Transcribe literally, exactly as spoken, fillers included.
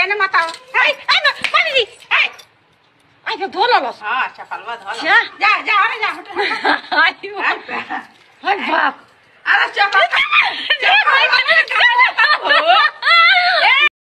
एने मत आओ ए ए मानी जी ए आई तो धो लो हां चपलवा धो लो जा जा जा अरे जा